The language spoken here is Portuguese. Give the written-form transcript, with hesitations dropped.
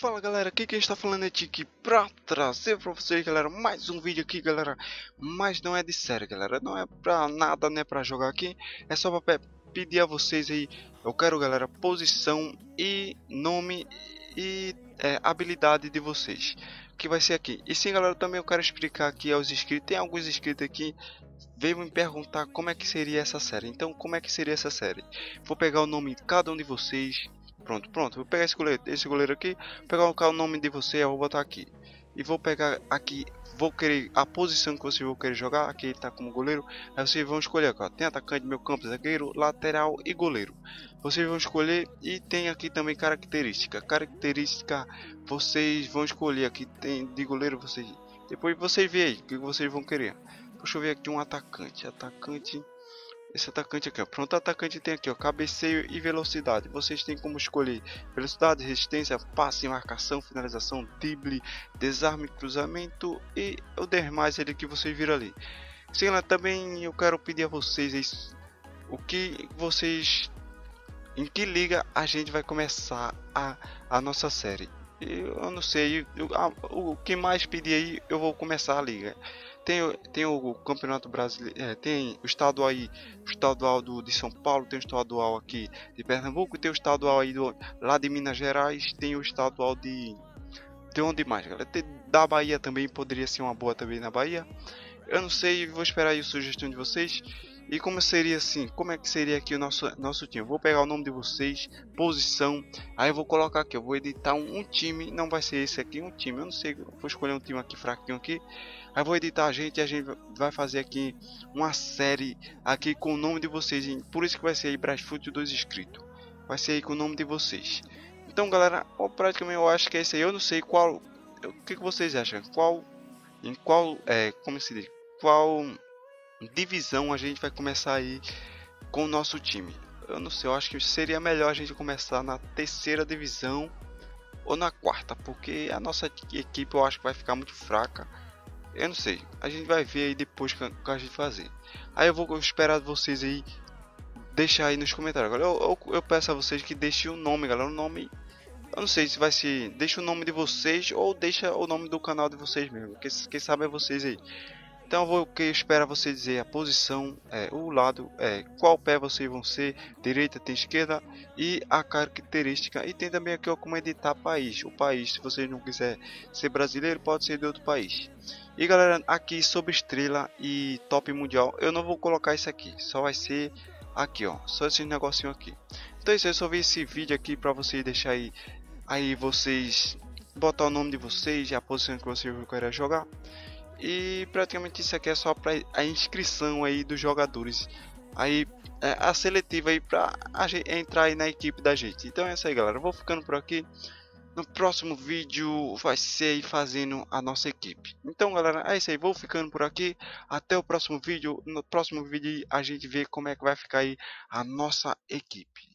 Fala galera, aqui quem está falando é Tiki pra trazer pra vocês, galera, mais um vídeo aqui, galera. Mas não é de série, galera, não é pra nada, né, pra jogar aqui. É só pra pedir a vocês aí, eu quero, galera, posição e nome e habilidade de vocês, que vai ser aqui. E sim, galera, também eu quero explicar aqui aos inscritos, tem alguns inscritos aqui veio me perguntar como é que seria essa série. Então, como é que seria essa série? Vou pegar o nome de cada um de vocês. Pronto. Vou pegar esse goleiro aqui. Pegar o nome de você, eu vou botar aqui. E vou pegar aqui. Vou querer a posição que vocês vão querer jogar. Aqui ele tá como goleiro. Aí vocês vão escolher aqui, ó. Tem atacante, meio campo, zagueiro, lateral e goleiro. Vocês vão escolher. E tem aqui também característica. Característica vocês vão escolher aqui. Tem de goleiro vocês. Depois vocês veem aí o que vocês vão querer. Deixa eu ver aqui um atacante. Esse atacante aqui, ó. Pronto, atacante tem aqui, ó, cabeceio e velocidade. Vocês têm como escolher velocidade, resistência, passe, marcação, finalização, drible, desarme, cruzamento e o demais ele que vocês viram ali. Sim, lá também eu quero pedir a vocês o que vocês, em que liga a gente vai começar a nossa série. Eu não sei, o que mais pedir aí eu vou começar a liga. Tem o Campeonato Brasileiro, tem o estadual aí, o estadual de São Paulo, tem o estadual aqui de Pernambuco, tem o estadual aí lá de Minas Gerais, tem o estadual de onde mais, galera? Da Bahia também poderia ser uma boa também na Bahia. Eu não sei, vou esperar aí a sugestão de vocês. E como seria assim, como é que seria aqui o nosso time? Eu vou pegar o nome de vocês, posição, aí eu vou colocar aqui, eu vou editar um time, não vai ser esse aqui, um time, eu não sei, eu vou escolher um time aqui fraquinho aqui. Aí eu vou editar a gente vai fazer aqui uma série aqui com o nome de vocês, hein? Por isso que vai ser aí Brasfoot 2 inscritos. Vai ser aí com o nome de vocês. Então, galera, praticamente eu acho que é esse aí, eu não sei qual, o que vocês acham? Como se diz? Qual divisão a gente vai começar aí com o nosso time? Eu não sei, eu acho que seria melhor a gente começar na terceira divisão ou na quarta, porque a nossa equipe eu acho que vai ficar muito fraca. Eu não sei, a gente vai ver aí depois que a gente fazer. Aí eu vou esperar vocês aí deixar aí nos comentários. Agora eu peço a vocês que deixem o nome, galera, o nome. Eu não sei se vai ser, deixa o nome de vocês ou deixa o nome do canal de vocês mesmo. Quem sabe é vocês aí. Então eu vou esperar você dizer a posição, o lado, qual pé vocês vão ser, direita, tem esquerda e a característica. E tem também aqui, ó, como editar país. O país, se vocês não quiser ser brasileiro, pode ser de outro país. E galera, aqui sobre estrela e top mundial, eu não vou colocar isso aqui, só vai ser aqui, ó, só esse negocinho aqui. Então é isso, eu só vi esse vídeo aqui para vocês deixar aí vocês botar o nome de vocês e a posição que vocês querem jogar. E praticamente isso aqui é só para a inscrição aí dos jogadores, aí a seletiva aí para entrar aí na equipe da gente. Então é isso aí, galera, eu vou ficando por aqui. No próximo vídeo vai ser aí fazendo a nossa equipe. Então galera, é isso aí, vou ficando por aqui. Até o próximo vídeo. No próximo vídeo a gente vê como é que vai ficar aí a nossa equipe.